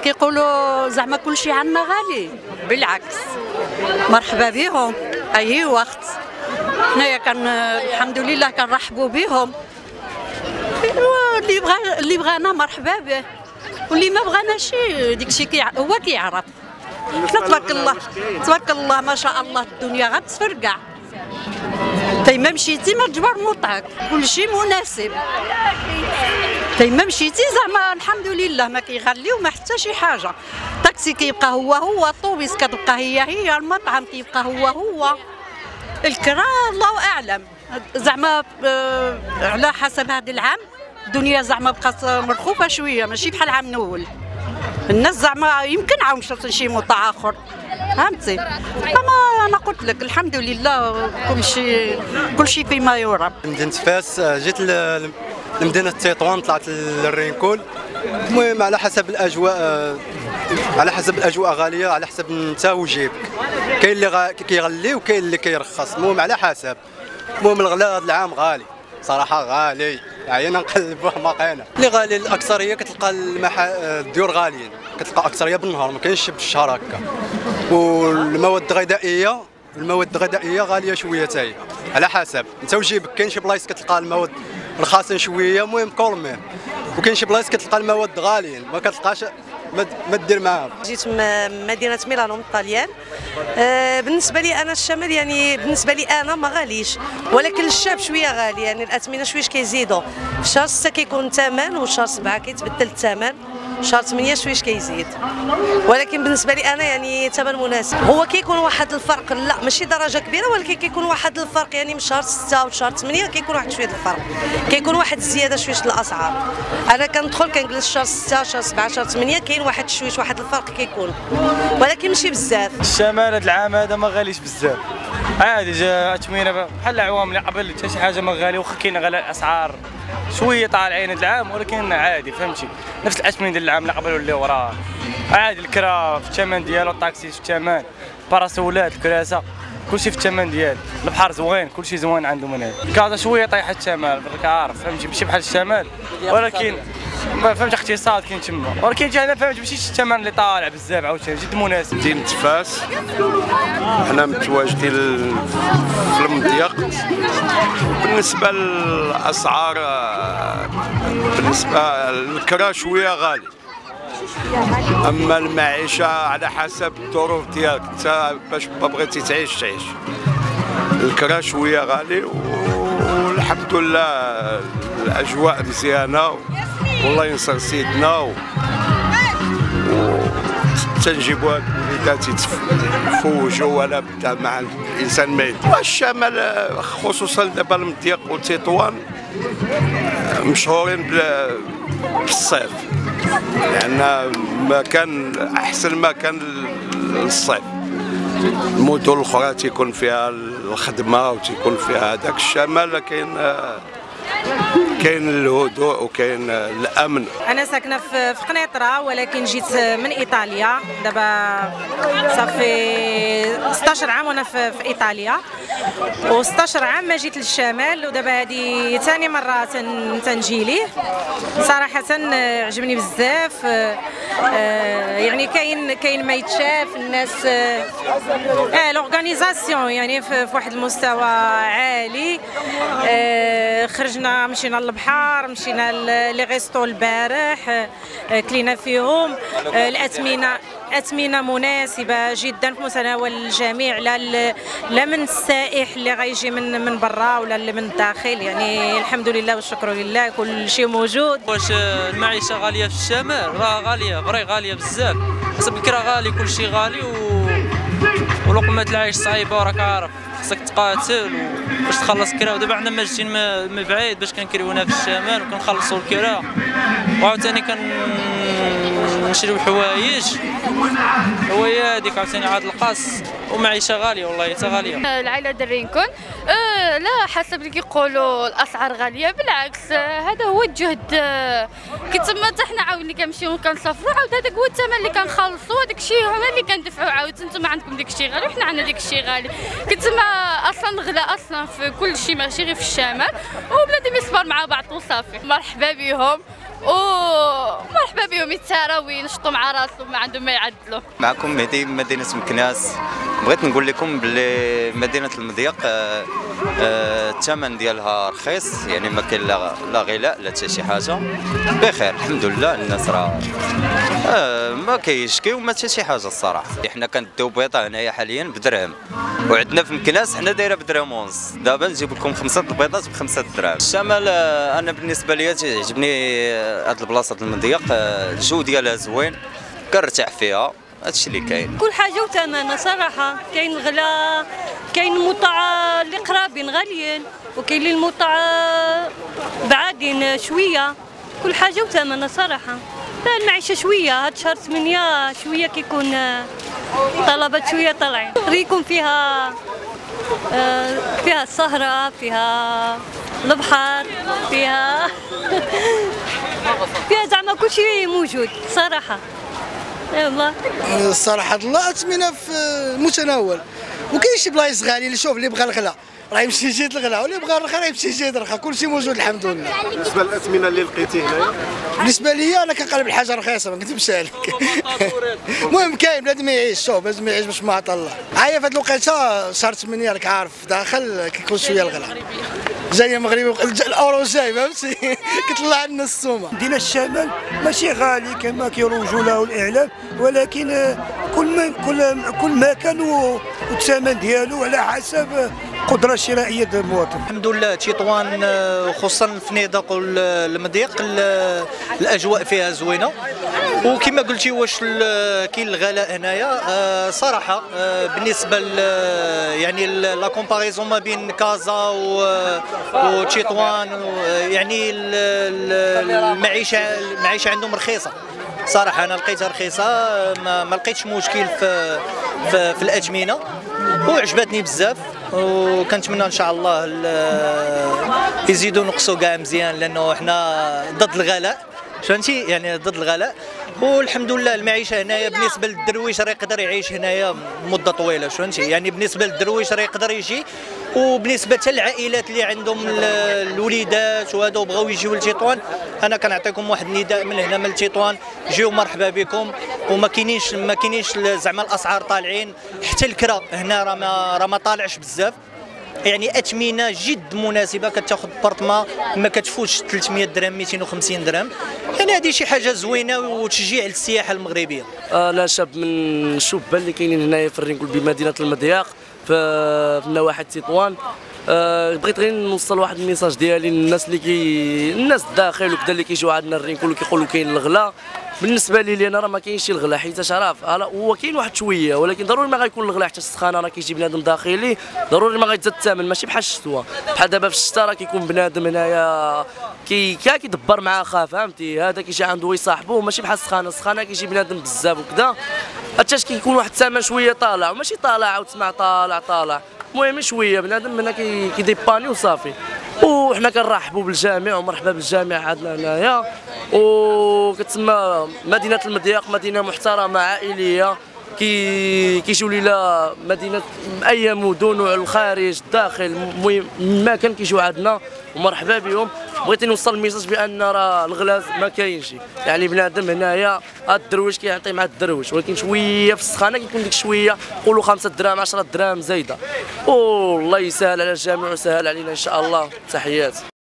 كيقولوا زعما كلشي عندنا غالي، بالعكس مرحبا بهم اي وقت. حنايا كان الحمد لله كنرحبوا بهم، اللي بغانا مرحبا به، واللي ما بغاناش داكشي هو كيعرف. تبارك الله تبارك الله ما شاء الله الدنيا غتفرقع. تيما مشيتي ما تجبر موطعك، كلشي مناسب. تيما مشيتي زعما الحمد لله ما كيغليو ما حتى شي حاجه. الطاكسي كيبقى هو، الطوبيس كتبقى هي، المطعم كيبقى هو. الكرا الله اعلم زعما على حسب هذا العام الدنيا زعما بقات مرخوفه شويه، ماشي بحال العام الاول. الناس زعما يمكن عاود شرط شي موطع اخر، فهمتي؟ اما انا قلت لك الحمد لله كلشي فيما يرام. مدينة فاس، جيت لمدينة تطوان، طلعت للرينكول. المهم على حسب الاجواء غاليه، على حسب انت وجيبك. كاين اللي كيغلي وكاين اللي كيرخص، المهم على حسب. المهم الغلاء هذا العام غالي صراحه، غالي عينا نقلبوه باقينا. اللي غالي الاكثريه كتلقى الديور غاليين، كتلقى اكثريه بالنهار، ما كاينش بالشهر هكا. والمواد الغذائيه غاليه شويه حتى هي، على حسب انت وجيبك. كاين شي بلايص كتلقى المواد رخاصين شويه، المهم كورمين. وكاين شي بلايص كتلقى المواد غاليين، ما كتلقاش ما دير معاهم. جيت من مدينه ميلانو من الطليان. بالنسبه لي انا الشمال يعني بالنسبه لي انا ما غاليش، ولكن الشاب شويه غالي، يعني الاثمنه شويش كيزيدوا. في شهر 6 كيكون الثمن، وشهر 7 كيتبدل الثمن، شهر 8 شويش كيزيد. ولكن بالنسبه لي انا يعني ثمن مناسب. هو كيكون واحد الفرق، لا ماشي درجه كبيره، ولكن كيكون واحد الفرق، يعني من شهر 6 وشهر 8 كيكون واحد شويه الفرق، كيكون واحد الزياده شويش الاسعار. انا كندخل كنجلس شهر 6 شهر 7 شهر 8 كاين واحد شويش واحد الفرق كيكون، ولكن ماشي بزاف. الشمال هذا العام هذا ما غاليش بزاف، عادي جا تموينه بحال العوام اللي قبل حتى شي حاجه ما غاليه، واخا كاين غلاء الاسعار شويه طالعين هذا العام، ولكن عادي فهمتي. نفس الاسمين ديال العام اللي قبل واللي وراه عادي. الكرا في الثمن ديالو، الطاكسي في الثمن، باراسولات، الكراسه كلشي في الثمن ديالو. البحر زوين، كلشي زوين عندهم هنا. كازا شويه طايحه الثمن راك عارف فهمتي، ماشي بحال الشمال، ولكن فهمت اقتصاد كاين تما، ولكن جا هنا فهمت ماشي الثمن اللي طالع بزاف، عاوتاني جد مناسب. مدينة فاس، حنا متواجدين في المضيق. بالنسبة للأسعار، بالنسبة للكرا شوية غالي، أما المعيشة على حسب الظروف ديالك أنت، باش بغيتي تعيش. الكرا شوية غالي، والحمد لله الأجواء مزيانة، والله ينصر سيدنا، تنجيبوا هاد الوليدات يتفوجوا، ولا بدا مع الانسان ما يدير. الشمال خصوصا دابا المضيق وتطوان مشهورين بالصيف، لان مكان احسن مكان للصيف. المدن الاخرى تيكون فيها الخدمه وتيكون فيها هذاك. الشمال كاين الهدوء وكاين الامن. انا ساكنه في قنيطره، ولكن جيت من ايطاليا. دابا صافي 16 عام وانا في ايطاليا، و16 عام ما جيت للشمال، ودابا هذه ثاني مره تنجي ليه. صراحه عجبني بزاف، يعني كاين ما يتشاف الناس، لورغانيزاسيون يعني في واحد المستوى عالي. خرجنا مشينا للبحر، مشينا لي غيستو البارح، كلينا فيهم. الأثمنة مناسبة جدا في متناول الجميع، لا من السائح اللي غيجي من برا ولا اللي من الداخل. يعني الحمد لله والشكر لله كل شيء موجود. واش المعيشة غالية في الشمال؟ راه غالية، فري غالية بزاف، حسب الكرا غالي، كل شيء غالي، ولقمة العيش صعيبة، وراك عارف خصك تقاتل باش تخلص كرا. ودابا حنا ماجين من بعيد باش كنكريونا في الشمال وكنخلصوا الكرا، وعاوتاني كنشريو حوايج هذيك عاوتاني عاد القاص، ومعيشه غاليه والله حتى غاليه. العائله درينكون لا حسب اللي كيقولوا الاسعار غاليه، بالعكس هذا هو الجهد. كي تما حتى حنا عاودني كنمشيو وكنسافروا، عاود هذاك هو الثمن اللي كنخلصوا، هذاك الشيء هو اللي كندفعوا. عاود نتوما عندكم داك الشيء غالي وحنا عندنا داك الشيء غالي. كتما اصلا غلا اصلا في كل شيء، ماشي غير في الشمال، وبلاتي يصبر مع بعض وصافي. مرحبا بهم، ومرحبا بهم يتساراو ينشطوا مع راسهم ما عندهم ما يعدلوا. معكم مهدي من مدينة مكناس. بغيت نقول لكم بلي مدينة المضيق الثمن ديالها رخيص، يعني ما كاين لا غلاء لا حتى شي حاجة، بخير الحمد لله. الناس راه ما كيشكيو ما حتى شي حاجة الصراحة. حنا كنديو بيضة هنايا حاليا بدرهم، وعندنا في مكناس حنا دايرة بدرهم ونص، دابا نجيب لكم 5 البيضات ب5 دراهم. الشمال أنا بالنسبة لي تعجبني هاد البلاصة المضيق، الجو ديالها زوين كنرتاح فيها، هادشي اللي كاين. كل حاجه وثمنها صراحه، كاين الغلا، كاين المطاع اللي قرابين غاليين وكاين اللي المطاع بعادين شويه، كل حاجه وثمنها صراحه. المعيشه شويه هاد شهر 8 شويه كيكون طلبات شويه طالعين، ريكم فيها السهره، فيها البحر، فيها زعما كلشي موجود صراحه. يلا الصراحه الله اثمنه في المتناول، وكاين شي بلايص غالي اللي شوف اللي بغى الغلا راه يمشي يجيد الغلا، واللي بغى الرخا راه يمشي يجيد الرخا، كلشي موجود الحمد لله. بالنسبه للاثمنه اللي لقيتيه هنايا، بالنسبه لي انا كنقلب الحاجه رخيصه ما نكذبش عليك. المهم كاين بنادم يعيش، شوف لازم يعيش باش ما عطا الله. عايا في هذه الوقيته شهر 8 راك عارف داخل كيكون شويه الغلا، جايه مغربي الاورو جاي فهمتي كيطلع لنا السومه. مدينه الشمال ماشي غالي كما كيروجوا له الاعلام، ولكن كل مكان والثمن ديالو على حسب القدره الشرائيه ديال المواطن. الحمد لله تطوان خصوصا الفنيدق والمضيق الاجواء فيها زوينه، وكما قلتي واش كاين الغلاء هنايا صراحه بالنسبه يعني لا كومباريزون ما بين كازا وتطوان، يعني المعيشه عندهم رخيصه صراحه. انا لقيتها رخيصه، ما لقيتش مشكل في الاثمنه، وعجبتني بزاف، وكنتمنى ان شاء الله يزيدوا نقصوا كاع مزيان، لانه حنا ضد الغلاء فهمتي، يعني ضد الغلاء. والحمد لله المعيشه هنايا بالنسبه للدرويش راه يقدر يعيش هنايا مده طويله فهمتي، يعني بالنسبه للدرويش راه يقدر يجي، وبالنسبه حتى للعائلات اللي عندهم الوليدات وهذا وبغاو يجيو لتطوان، انا كنعطيكم واحد النداء من هنا من تطوان، جيو مرحبا بكم. وما كاينينش زعما الاسعار طالعين، حتى الكرا هنا راه ما طالعش بزاف، يعني اثمنه جد مناسبه، كتاخذ بارطما ما كتفوتش 300 درهم 250 درهم، يعني هذه شي حاجه زوينه وتشجيع للسياحه المغربيه. انا شاب من الشبان اللي كاينين هنايا في الرينكول بمدينه المضيق في نواحي تطوان. بغيت غير نوصل واحد الميساج ديالي للناس الناس الداخل وكذا اللي كيجيو عندنا الرينكول وكيقولوا كاين الغلا. بالنسبه لي انا راه ما كاينش الغلا، حيت عارف هو كاين واحد شويه، ولكن ضروري ما غيكون الغلا حتى السخانه راه كيجي بنادم داخلي، ضروري ما غيتزاد الثمن، ماشي بحال الشتوى. بحال دابا في الشتا راه كيكون بنادم هنايا كيدبر مع اخاه فهمتي، هذا كيجي عنده يصاحبوه، ماشي بحال السخانه كيجي بنادم بزاف وكذا، حتى كيكون واحد الثمن شويه طالع، وماشي طالع وتسمع طالع، المهم شويه بنادم هنا كيديباني وصافي. وحنا كنرحبوا بالجامع ومرحبا بالجامع عندنا هنايا، وكتسمى مدينه المضيق مدينه محترمه عائليه، كيجيو لينا مدينه اي مدن والخارج الداخل، المهم ما كان كيجيو عندنا ومرحبا بهم. بغيت نوصل الميساج بان راه الغلاء ما كاينش، يعني بنادم هنايا الدرويش كيعطي مع الدرويش، ولكن شويه في السخانه كيكون ديك شويه قولوا 5 دراهم 10 دراهم زايده. والله يسهل على الجميع ويسهل علينا ان شاء الله. تحيات.